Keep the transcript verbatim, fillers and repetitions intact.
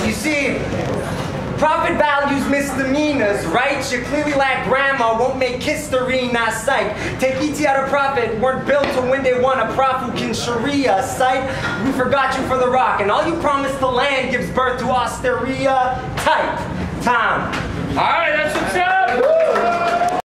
You see, profit values misdemeanors, right? You clearly lack grammar, won't make history, not psych. Take E T out of profit, weren't built to win, they want a prof who can Sharia sight. We forgot you for the rock, and all you promised to land gives birth to Osteria type. Time. All right, that's what's up.